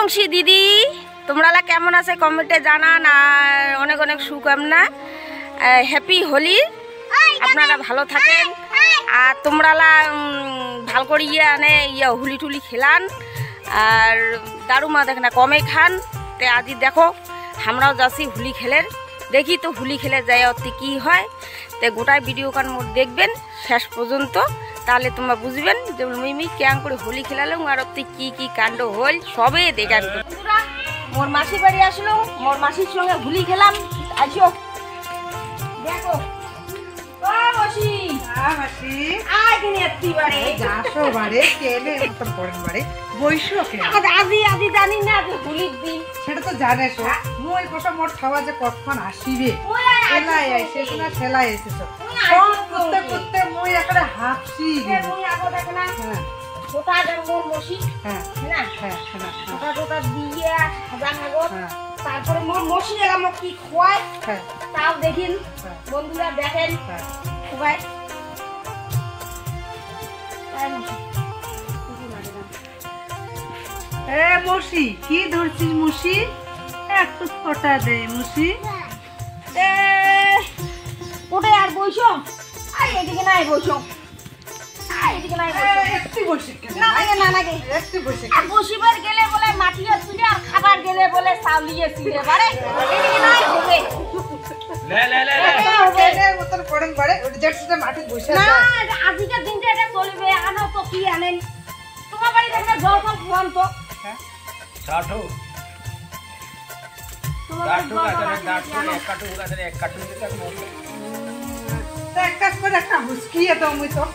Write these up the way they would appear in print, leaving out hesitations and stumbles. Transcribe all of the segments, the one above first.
মাংসী দিদি, তোমরা কেমন আছে কমেন্টে জানান। আর অনেক অনেক শুভকামনা, হ্যাপি হোলি। আপনারা ভালো থাকেন আর তোমরা ভাল করে হোলি টুলি খেলান আর দারু মা দেখ না কমে খান। তে আজি দেখো আমরাও যাচ্ছি হোলি খেলের, দেখি তো হোলি খেলে যাই অতি কী হয়। তো গোটাই ভিডিও কান দেখবেন শেষ পর্যন্ত, তাহলে তোমরা বুঝবেন যে মিমি কেন করে হোলি খেলালাম আর অতি কি কি কাণ্ড হল সবে দেখান। মোর মাসির বাড়ি আসলো, মোর মাসির সঙ্গে হোলি খেলাম। আসো দেখো সেটা তো জানিস মই কথা মোট খাওয়া যে কখন আসিবে সেলাই এসেছ করতে করতে মই একটা হাফছি তারপরে মোর মসি এলাম কি খোয়ায় তাও দেখিন বন্ধুরা, দেখেন সবাই মসি কি ধরছিস মুসি, একটু ফটা দে মুসি। কোটে আর বইছো এদিকে নাই বইছো বসিবার গেলে বলে মাটিয়ে তুলে আর খাবার গেলে বলে চাউলিয়ে তুলে পারে আজকের দিনটা এটা চলবে। আনো তো কি আনেন তোমার বাড়ি থেকে জল ফল খাওয়ান তো একটা হুসকিয়ে দাও মুই তো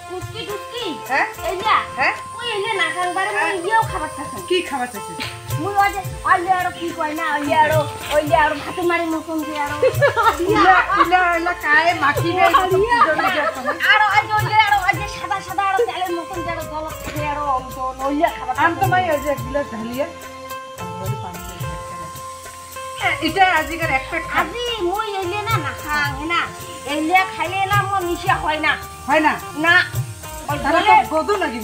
কি খাবার চাইছিস কি কয় না ভাতে মারি মতন সাদা সাদা আরো তেলের মতন এটা আজকের একটা আজি মই এলে না না খাং না এলে খাইলে না মোর নিশা হয় না না গদু নাকি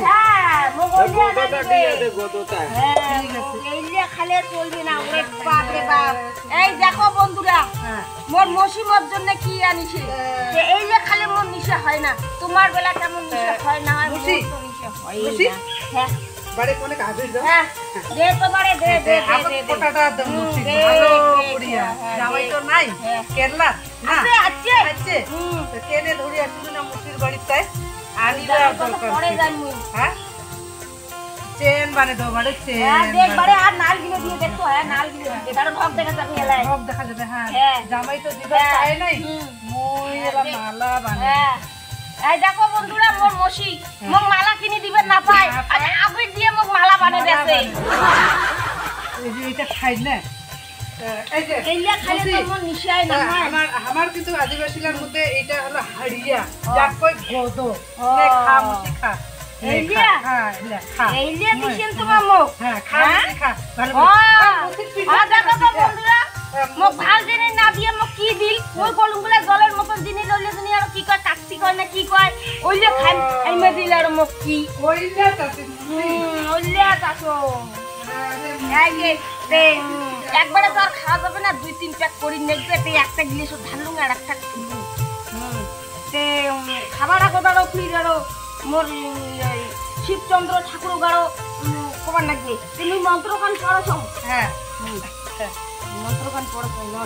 খালে চলবে না। এই দেখো বন্ধুরা, মোর মসিমর জন্য কি আনিছে, এই যে খালে মোর নিশা হয় না। তোমার বেলা কেমন নিশা হয় না হয়? হ্যাঁ বাড়ি কোনে কাজে দাও, হ্যাঁ দে তো বাড়ি দে দে দে কোটাটা দাও মুসি ভালো করিয়া জামাই তো নাই কেরলা না আছে আছে তো কেনে ধরি আসবি না মুসির বাড়িতে আনিবা দরকার পরে জানি। হ্যাঁ চেন বানে দাও বাড়ি চেন দেখ বাড়ি আর নাল গিলে দিয়ে দেখো। হ্যাঁ নাল গিলে এটার ভাব দেখা যাবে এলাই ভাব দেখা যাবে। হ্যাঁ জামাই তো দিবা চাই নাই মই এলা মালা বানে। এই দেখো বন্ধুরা, মোর মসি মোক মালা কিনে দিবেন না পায় আজ আবির দিয়ে মোক মালা বানে দেছে। এই যে এটা খাই না এই যে এইলা খাইলে তো মোর নিশাই না হয়। আমার কিন্তু আদিবাসীদের মধ্যে এটা হলো হাড়িয়া যা কই গদো নে খা মুসি খা এইলা হ্যাঁ এইলা খা এইলা দিছেন তোমার মোক। হ্যাঁ খা মুসি খা ভালো দেখো তো বন্ধুরা, মোক ভাল জিনিস না দিয়ে মোক কি দিল ওই গলুগুলা জলের মতন জিনিস লইলে তুমি আর কি কয় টাক্সি কয় না কি কয় ওইলে খাই আইমা দিল আর মোক কি ওইলা তাতে ওইলা তাসো একবারে তো আর খাওয়া যাবে না, 2-3 প্যাক করি নেবে। একটা গিলে সব ঢালুং আর একটা খাবার আরো ফির আরো মোর শিবচন্দ্র ঠাকুর গারো কবার লাগবে। তুমি মন্ত্রখান পড়াছ? হ্যাঁ মন্ত্রখান পড়াছ নন।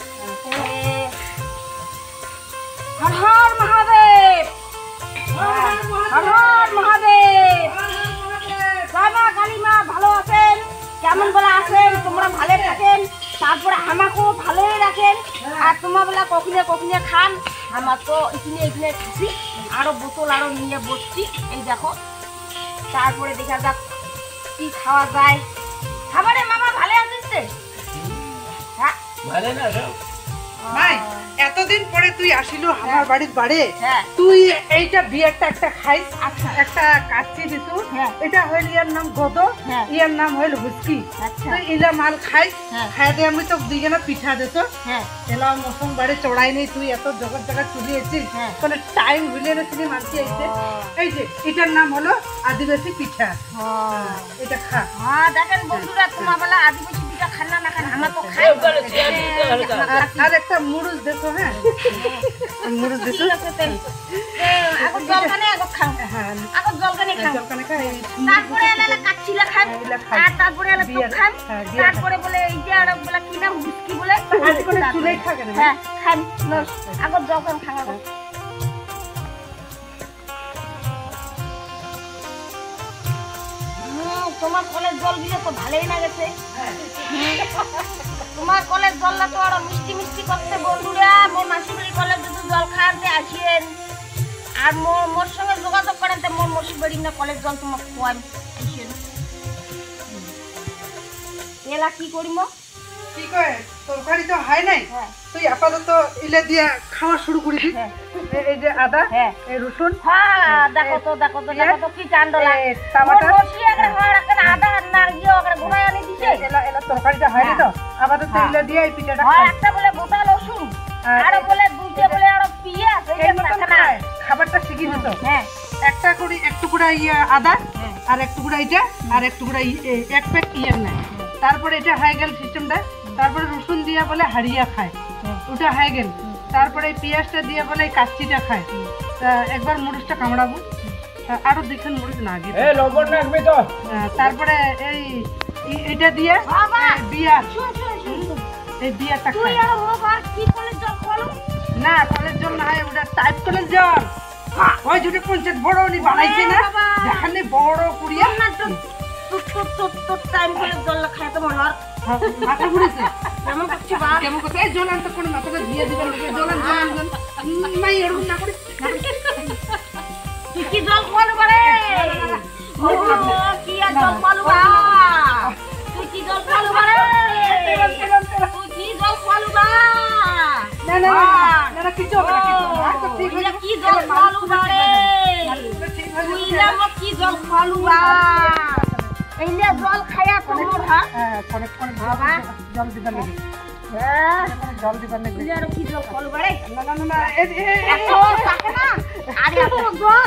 হর হর মহাদেব, হর হর মহাদেব। জয় মা কালী মা, ভালো আছেন? কেমন বলা আছেন? তোমরা ভালো থাকেন, তারপরে আমাকেও ভালোই রাখেন। আর তোমার বেলা কখনে কখনে খান, আমার তো এখানে খাসি আরো বোতল আরো নিয়ে বসছি। এই দেখো তারপরে দেখা যাক কি খাওয়া যায়। খাবারে মামা ভালো আছিস? হ্যাঁ ভালো না মাই এতদিন পরে তুই আসিলু আমার বাড়ির বাড়ি হ্যাঁ। তুই এইটা বিয়ারটা একটা খাইস আচ্ছা। একটা কাচ্চি দিতু হ্যাঁ। এটা হইল ইয়ার নাম গদ হ্যাঁ। ইয়ার নাম হইল হুচকি আচ্ছা। তুই ইলা মাল খাইস হ্যাঁ। খাই দিয়ে আমি তো দুইজনা পিঠা দিত হ্যাঁ এলা মৌসুম বাড়ি চড়াই নেই তুই এত জগৎ জায়গা চলে এসেছিস হ্যাঁ। কোনো টাইম ভুলে গেছিলি মানছি আইছে এই যে এটার নাম হলো আদিবাসী পিঠা এটা খা হ্যাঁ দেখেন বন্ধুরা তোমার বেলা আদিবাসী পিঠা খান না খান আমরা তো খাই আর একটা মুরুজ দেখো হ্যাঁ মুরুজ দেখো ঠিক আছে তাই এখন জলখানে এখন খাও হ্যাঁ এখন জলখানে খাও জলখানে খা এই তারপরে এলা কাচ্চিলা খান এগুলা খাই। আর তারপরে এলা বিয়ার, খান হ্যাঁ, বিয়ার তারপরে বলে এই যে আর বলে কি নাম হুস্কি বলে আজ করে চুলেই খা কেন হ্যাঁ খান নস এখন জলখান খাওয়া তোমার কলের জল দিলে তো ভালোই লাগেছে তোমার কলের জলটা তো আরো মিষ্টি মিষ্টি করতে বন্ধুরা মোর মাসিবাড়ি কলের দুধ জল খাওয়াতে আসেন আর মোর সঙ্গে যোগাযোগ করেন তো মোর মাসিবাড়ি না কলের জল তোমার খোয়ান আসেন এলা কি করিম কি কয় তরকারি তো হয় নাই হ্যাঁ তুই আপাতত ইলে দিয়া খাওয়া শুরু করিবি হ্যাঁ। এই যে আদা হ্যাঁ। এই রসুন হ্যাঁ দেখো তো দেখো তো দেখো তো কি কাণ্ডলা এ, টমাটো। মোর বসি আগে হয় এখন আদা না গিয়ে ওখানে গুনাই আনি দিছে এলা এলা তরকারিটা হয় না তো আপাতত হ্যাঁ। ইলে দিয়া এই পিঠাটা হয় খাই একটা বলে গোটা রসুন আর আর বলে দুইটা বলে আর পিয়াজ এই মতন খায় খাবারটা শিখি দিত হ্যাঁ একটা করে এক টুকরা ইয়া আদা হ্যাঁ। আর এক টুকরা এটা আর এক টুকরা এক প্যাক ইয়ার নাই তারপরে এটা হয়ে গেল সিস্টেমটা তারপরে রসুন দিয়া বলে হাড়িয়া খায় ওটা হয়ে গেল তারপরে এই পেঁয়াজটা দিয়ে বলে এই কাচ্চিটা খায় তা একবার মরিচটা কামড়াবো তা আরো দেখেন মরিচ না দিয়ে এ লবণ রাখবি তো তারপরে এই এটা দিয়ে বাবা! এই বিয়ার শুন শুন শুন শুন। এই বিয়ারটা তুই খায় আর মোক আর কি কলের জল খোলো না কলের জল না হয় ওটা টাইপ কলের জল ওই যেটা পঞ্চায়েত বড় উনি বানাইছে না বাবা! দেখানে বড় কুড়িয়া না তো তোর টাইম কলের জল খায় তো মনে হয় মাথা ঘুরেছে কেমন করছি বা কেমন কথা এই জল আনতে কোনো মাথাটা দিয়ে দিবেন জল আন নাই এরকম না করে তুই কি জল খোয়ালো বারে ও কি আর জল খোয়ালো বা তুই কি জল খোয়ালো বারে তুই কি জল খোয়ালো বা না না না না কিছু হবে না কিছু হবে না তো ঠিক হয়ে কি জল খোয়ালো বারে ঠিক হয়ে তুই না মোক কি জল খোয়ালো বা এইলে জল খায়া তোর হ্যাঁ হ্যাঁ কোনে কোনে বাবা। জল দিবেন নাকি হ্যাঁ জল দিবেন নাকি তুই আর কি জল খোয়ালো বারে না না না না এত থাকে না আরে এত জল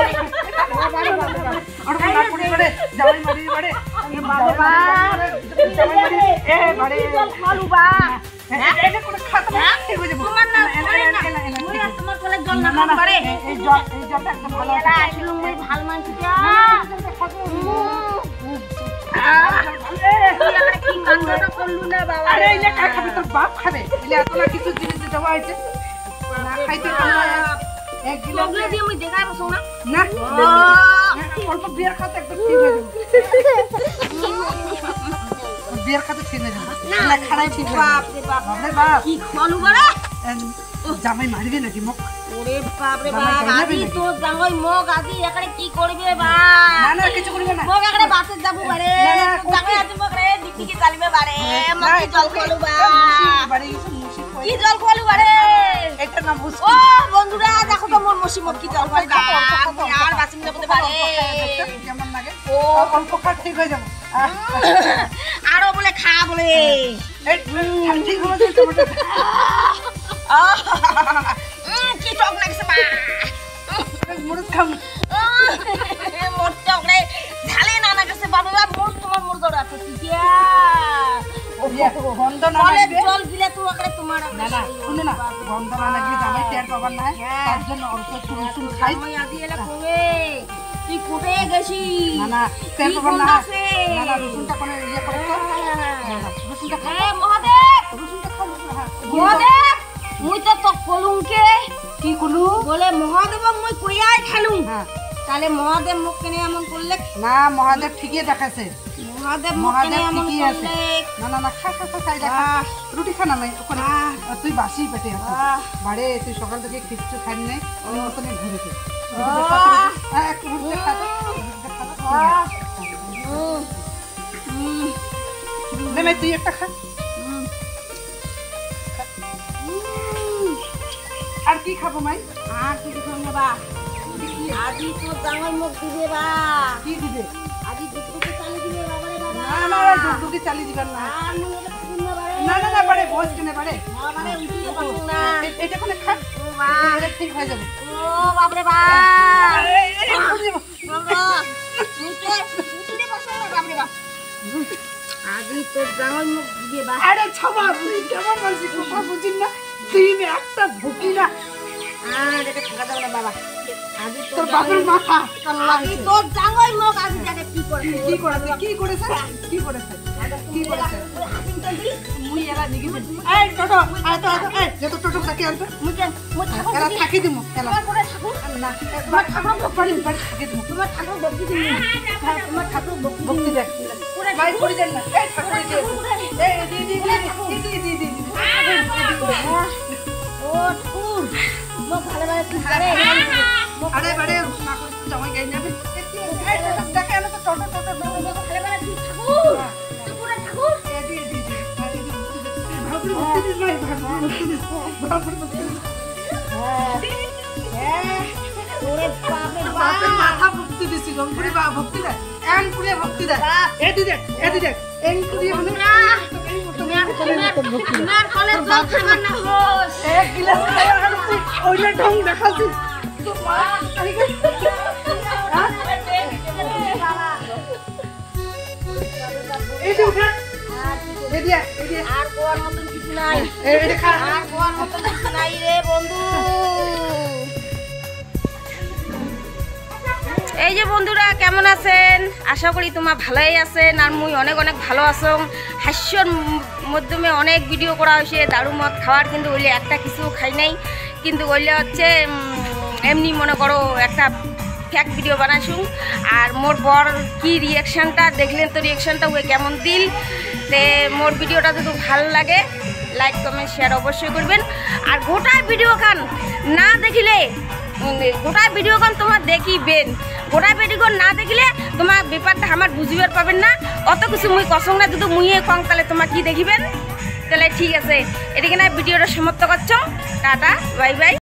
ওটা না করে করে জামাই মারি বাড়ে বাবা জামাই মারি এ বাড়ে জল খোয়ালো বা এটা করে খাতে না ঠিক হয়ে যাবে তোমার না মুই আর তোমার কলের জল না খাম পারে এই জলটা একদম ভালো এলা আসলে মুই ভাল মানছি যা তুই আর কি কাণ্ডটা করলু না বাবা আরে ইলে কার খাবে তোর বাপ খাবে ইলে এত না কিছু জিনিস দেওয়া হয়েছে না খাইতে পারবো এক গিলাস চকলে দিয়ে মুই দেখাই বসো না না অল্প বিয়ার খাতে একদম ঠিক হয়ে যাবে বিয়ার খাতে ঠিক হয়ে যাবে না খারাই ঠিক হয়ে বাপ যাবে রে বাপ বাপরে বাপ কি খলু বারে জামাই মারবে নাকি মুখ ওরে বাপ রে জামাই বাপ খাইবে আদি নাকি? তো জামাই মগ আদি এখানে কি করবে বা না না কিছু করবে না মগ এখানে বাসে যাবো বারে না, না, জামাই আদি মগ রে ডিপিকে চালিবে বারে মগ কি জল খলু বা বাড়ি গেছে মুসি কই কি জল খলু বারে এটা না বুঝ ও বন্ধুরা দেখো তো মোর মসি মগ কি জল খলু বা আর বাসিম যাবো বারে কেমন লাগে ও অল্প খা ঠিক হয়ে যাবে আরো বলে খা বলে এই ঠিক হয়ে যাবে তোমার কি টক লাগছে মা মুরুদ খাম মোর টক রে ঝালে না লাগছে বাবা মোর তোমার মোর দড়া আছে কিয়া গন্ধ না কলে লাগবে জল দিলে তো আরে তোমার না না শুনো না গন্ধ না লাগলে জামাই টের পাবার না তার জন্য অল্প একটু রসুন খাই আমি আদি এলা কবে তুই কোটে গেছি না না টের কি পাবার না গন্ধ আছে? না না রসুনটা কোনে ইয়ে করে তো রসুনটা খা এ মহাদেব রসুনটা খা মহাদেব মুই তো কলুমকে কি কুলু বলে মহাদেব মুই কইয়াই খালুম হ্যাঁ তাহলে মহাদেব মুখ কেনে এমন করলে না মহাদেব ঠিকই দেখাছে মহাদেব মুখ মহাদেব কেনে এমন ঠিকই আছে করলে না না না খা খা খা খাই দেখা রুটি খা না নাই ওখানে তুই বাসি পেটে আছে বাড়ে তুই সকাল থেকে কিছু খাই নাই ওই মতনই ঘুরেছে এক রুটি খা তুই একটা খা আর কি খাবো মাই? আর কিছু খাবে বা আজি তো জামাই মুখ দিবে বা কি দিবে? আজি দুপুরে চালি দিবে বাবারে বাবা না না দুধুকি চালি দিবেন না। আর মুখে খাবো না বারে না না না বারে বস কেনে বারে বাবারে উঠিয়ে পাবো না এটা কোনে খা ও বা এটা ঠিক হয়ে যাবে। ও বাবারে বা বাবা মুখে উঠিয়ে বসে বাবারে বা আজি তো জামাই মুখ দিবে বা আরে ছাবা তুই কেমন বলছিস কথা বুঝিস না তুই একটা ঢুকি না আর এটা খাওয়া দাও না বাবা আজি তোর বাপের মাথা আল্লাহ আজি তো জামাই মুখ আজি দেখে কি করে কি করেছে কি করেছে কি করেছে কি করেছে মুই এলা নিগি দিন এই টোটো আয় তো এই যত টোটো থাকি আনতে মুখে মুখে এলা থাকি দিমু এলা করে থাকো না তোমার ঠাকুর বাড়ি বাড়ি থাকি দিমু তোমার ঠাকুর বক্তি দিন তোমার ঠাকুর বক্তি ভক্তি দে ভাই করে দেন না এই ঠাকুর দে এই দি দি দি দি ও ঠাকুর মুখ ভালো ভালো কি করে আরে বারে ঠাকুর জামাই গাই যাবে এই টোটো দেখে এলা তো টোটো টোটো ভালো ভালো কি ঠাকুর ঠাকুর ঠাকুর এই দি দি ভাবলি ভক্তি দিস ভাই ভক্তি দিস ভাবলি ভক্তি দিস ওরে বাপরে বাপের মাথা ভক্তি দিছি গঙ্গুরি বা ভক্তি দে এন পুরে ভক্তি দে এদি দে এন পুরে মানে তোমার কলে জল খাবার না হোস এক গিলাস খাওয়া হচ্ছে ওইলা ঢং দেখাছি তো মা আই গে এদি উঠা এদি আর কোয়ার মতন কিছু নাই এদি খা আর কোয়ার মতন কিছু নাই রে বন্ধু এই যে বন্ধুরা কেমন আছেন আশা করি তোমরা ভালোই আছেন আর মুই অনেক অনেক ভালো আছো হাস্যর মাধ্যমে অনেক ভিডিও করা হয়েছে দারু মদ খাওয়ার কিন্তু ওইলে একটা কিছু খাই নাই কিন্তু ওইলে হচ্ছে এমনি মনে করো একটা ফ্যাক ভিডিও বানাইছুম আর মোর বর কি রিয়াকশানটা দেখলেন তো রিয়াকশানটা ওই কেমন দিল তে মোর ভিডিওটা যদি ভালো লাগে লাইক কমেন্ট শেয়ার অবশ্যই করবেন আর গোটা ভিডিও খান না দেখিলে গোটা ভিডিও খান তোমার দেখিবেন গোটা ভিডিও না দেখিলে তোমার ব্যাপারটা আমার বুঝিবার পাবেন না অত কিছু মুই কসং না যদি মুইয়ে কং তাহলে তোমার কি দেখিবেন তাহলে ঠিক আছে এদিকে না ভিডিওটা সমাপ্ত করছো টাটা বাই বাই।